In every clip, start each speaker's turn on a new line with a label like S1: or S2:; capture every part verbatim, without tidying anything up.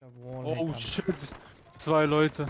S1: Oh shit. Zwei Leute.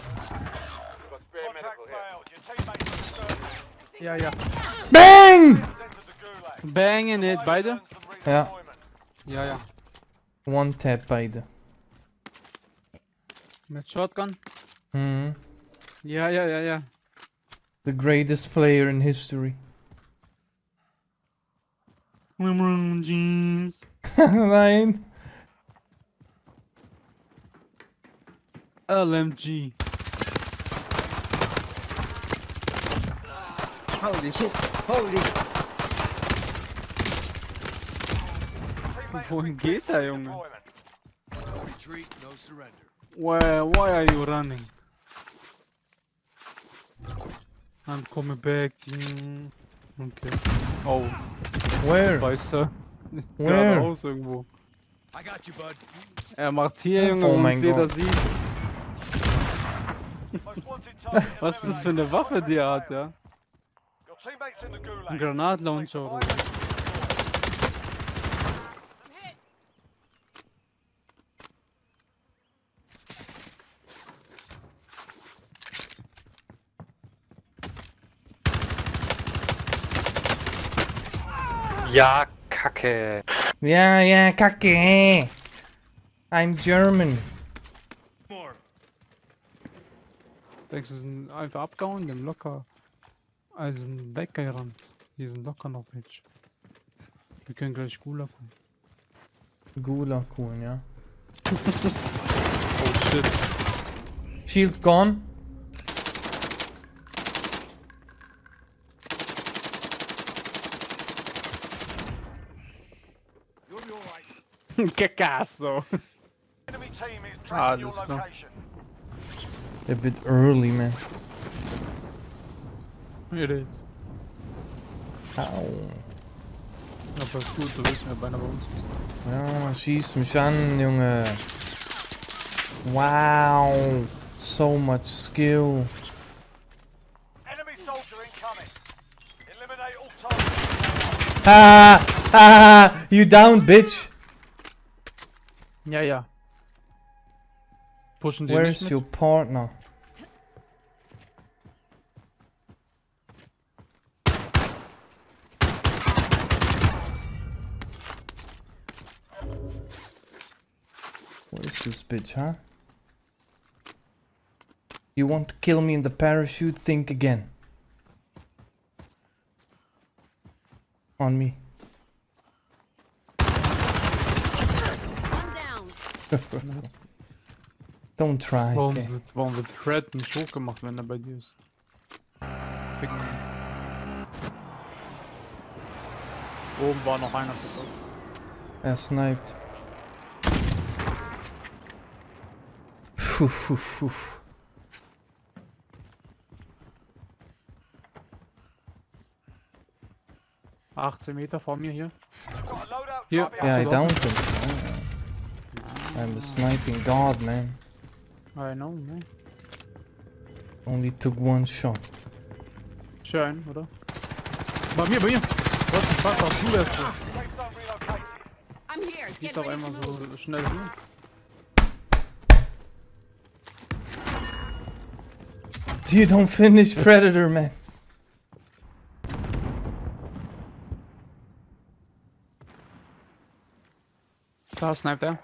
S1: Ja, ja.
S2: Bang!
S1: Bang in it, beide?
S2: Ja.
S1: Ja, ja.
S2: One tap beide.
S1: Mit Shotgun?
S2: Mhm.
S1: Ja, ja, ja, ja.
S2: The greatest player in history.
S1: James.
S2: Nein.
S1: L M G.
S3: Holy shit, holy.
S1: Wohin geht der Junge? Why, why are you running? I'm coming back. Mm, okay. Oh.
S2: Where?
S1: Weißer.
S2: Where?
S1: Geradeaus irgendwo. Er macht hier, Junge,
S2: Oh
S1: wo
S2: mein
S1: uns jeder
S2: Gott.
S1: sieht. Was ist das für eine Waffe, die er hat, ja? Ein Granatlauncher oder so.
S4: Ja, Kacke.
S2: Ja, ja, Kacke. I'm German.
S1: Denkst du, sie sind einfach abgehauen? Die haben locker. Also sind weggerannt. Hier sind locker noch welche. Wir können gleich Gulag holen.
S2: Gulag holen, ja.
S1: Oh shit.
S2: Shield gone.
S1: Kekasso. Ah, alles klar.
S2: A bit early, man.
S1: It is.
S2: Au.
S1: Aber ist gut, so wissen wir, beinahe bei uns ist.
S2: Ja, schieß mich an, Junge. Wow. So much skill. Ah, ah, you down, bitch.
S1: Ja, ja. Pushen die
S2: Where's
S1: nicht
S2: your
S1: mit?
S2: partner? What is this bitch, huh? You want to kill me in the parachute? Think again. On me. Don't try.
S1: Warum
S2: Okay.
S1: wird, warum wird Fred nicht hochgemacht, wenn er bei dir ist? Fick mich. Oben war noch einer.
S2: Er sniped. Puh, puh, puh.
S1: achtzehn Meter vor mir hier. Hier.
S2: Yeah, I
S1: Achso,
S2: downed him. I'm a sniping god, man.
S1: I know, man.
S2: Only took one shot.
S1: Schön, oder? Bei mir, bei mir! Was the fuck, was du das?
S5: I'm here.
S1: Die
S5: Get
S1: ist auf
S5: ready
S1: einmal
S5: to move.
S1: so schnell hin.
S2: You don't finish Predator, man.
S1: Da sniped er.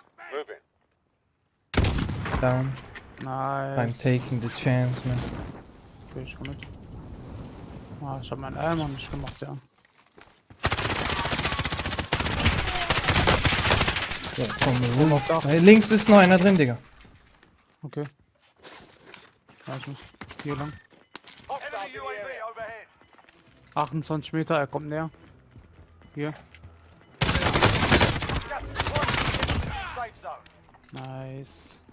S2: Down.
S1: Nice.
S2: I'm taking the chance, man.
S1: Okay, ich komm mit. Ah, ich hab meinen Eimer nicht gemacht, ja.
S2: Ja, von mir roof. Hey, links ist noch einer drin, Digga.
S1: Okay. Ja, ich muss hier lang. achtundzwanzig Meter, er kommt näher. Hier. Nice.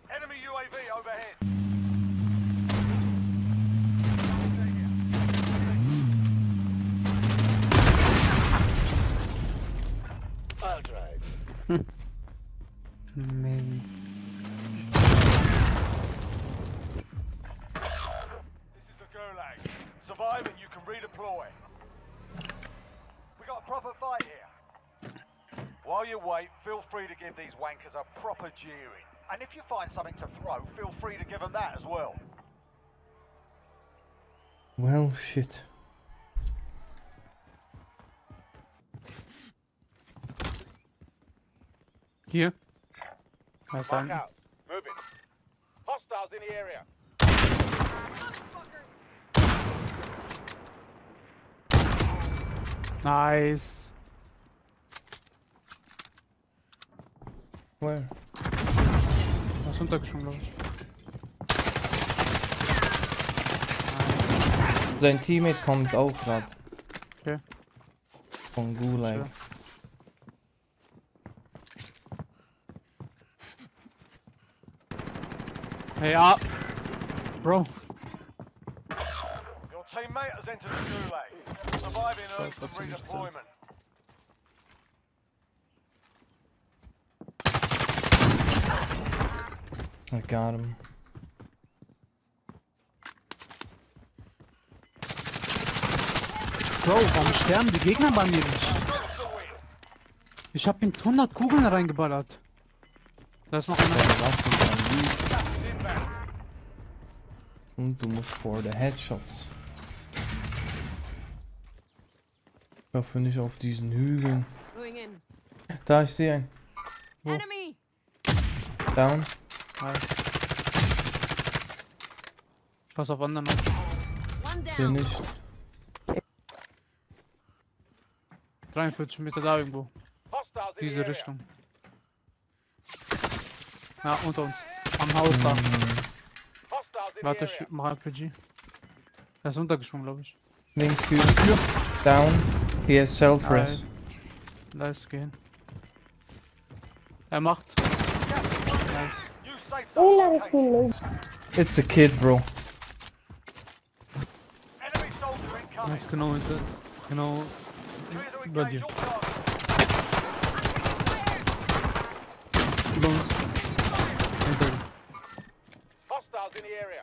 S1: Maybe.
S6: This is the Gulag. Survive and you can redeploy. We got a proper fight here. While you wait, feel free to give these wankers a proper jeering. And if you find something to throw, feel free to give them that as well.
S2: Well, shit.
S1: Hier. Da ist ein.
S6: out. Moving. Hostiles in the area.
S1: Nice.
S2: Where?
S1: Da ist runtergesprungen, glaube ich.
S2: Sein Teammate kommt auch gerade.
S1: Okay.
S2: Von Gulag.
S1: Sure. Hey, ah! Bro.
S6: Your teammate has entered the Gulag. Surviving earns them
S1: that's interesting.
S6: redeployment.
S2: I got him.
S1: Bro, warum sterben die Gegner bei mir nicht? Ich hab ihn hundert Kugeln reingeballert. Da ist noch einer.
S2: Und du musst vor der Headshots. Ich hoffe nicht auf diesen Hügeln.
S5: Going in.
S2: Da, ich sehe einen.
S1: Wo?
S5: Enemy.
S2: Down.
S1: Nice. Pass auf anderen noch.
S5: One
S2: Hier
S5: down.
S2: nicht.
S1: dreiundvierzig Meter da irgendwo.
S6: Hostiles in the
S1: Diese
S6: area.
S1: Richtung. Ja, unter uns. Am Haus da.
S6: Hostiles in
S1: Warte,
S6: the
S1: ich
S6: area.
S1: mach R P G. Er ist runtergesprungen, glaube ich.
S2: Links Tür. Down. Hier ist Self-Res.
S1: Da ist gehen. Er macht. Nice.
S6: You safe zone located.
S2: It's a kid, bro.
S6: Enemy soldier incoming.
S1: Nice, genau hinter. Genau
S6: Clear to
S1: über
S6: engage
S1: dir.
S6: all targets.
S1: Über uns. Hinter dir.
S6: Hostiles in the area.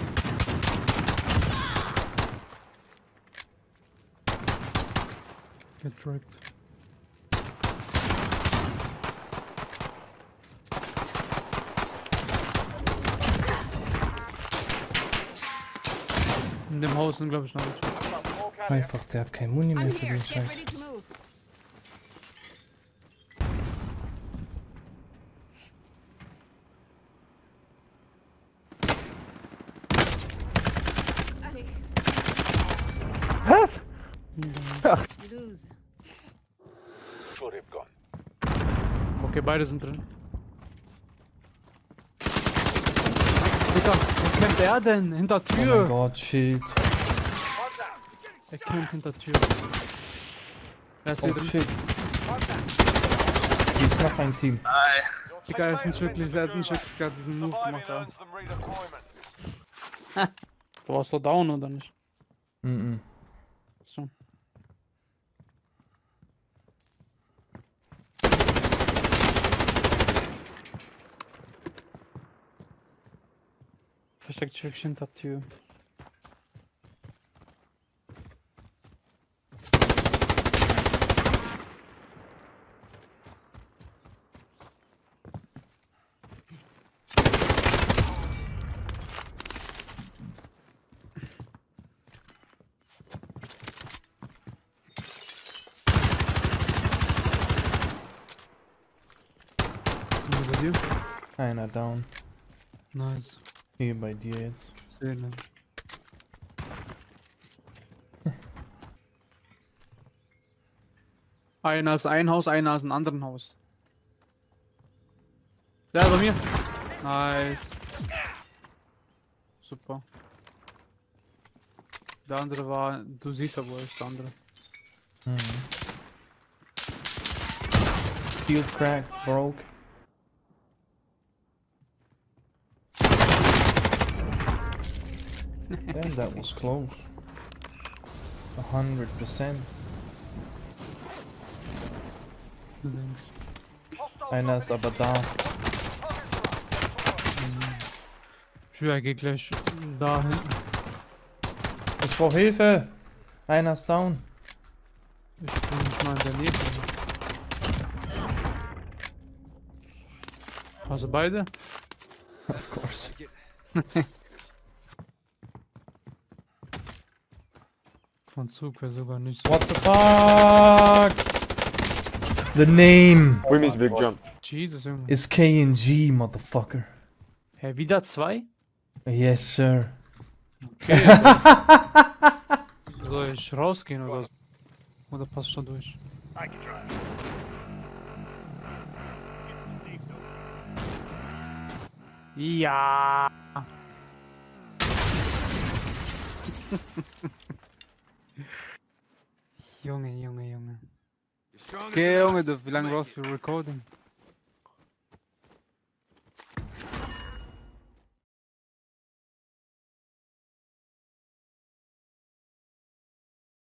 S1: Getrackt. In dem Haus sind, glaube ich, noch welche.
S6: More carrier.
S2: Einfach, der hat kein Muni mehr
S5: I'm
S2: für
S5: here.
S2: den
S5: Get
S2: Scheiß.
S5: ready to move.
S4: Was?
S5: You lose.
S6: Should have gone.
S1: Okay, beide sind drin. Digga, wo kämpft er denn? Hinter
S2: Oh mein
S1: Tür!
S2: Gott, shit.
S1: Er kämpft hinter Tür. Er ist
S2: Oh
S1: hier drin.
S2: shit. Hier ist noch ein Team.
S6: Your
S1: Digga, er ist
S6: teammate
S1: nicht
S6: has
S1: wirklich, er hat
S6: entered
S1: nicht
S6: the Gulag.
S1: wirklich gerade diesen Move
S6: Surviving
S1: gemacht. Ja.
S6: earns them redeployment.
S1: Du warst doch down, oder nicht?
S2: Mhm.
S1: So. Versteckt sich wirklich hinter Tür. Über dir?
S2: Einer down.
S1: Nice.
S2: Hier bei dir jetzt.
S1: Szene. Einer ist ein Haus, einer ist ein anderes Haus. Der bei mir. Nice. Super. Der andere war, du siehst ja, wo ist der andere.
S2: Mhm. Field crack, broke. Damn, that was close. A hundred percent.
S1: Du denkst.
S6: Hostiles
S2: Einer ist aber da.
S1: Ich will, er geht gleich dahin.
S2: Ich brauch Hilfe! Einer ist down.
S1: Ich bin nicht mal in der Nähe. Also beide?
S2: Of course.
S1: Von Zug wäre sogar nicht so.
S2: What the fuck? The name
S4: We miss Big John.
S1: Jesus, Junge.
S2: is K N G, motherfucker.
S1: Hä, wieder zwei?
S2: Yes, sir.
S1: Okay. Soll ich rausgehen oder so? Oder passt schon durch? Ja. Junge, Junge, Junge. Okay, Junge, du, wie lange brauchst du für Recording?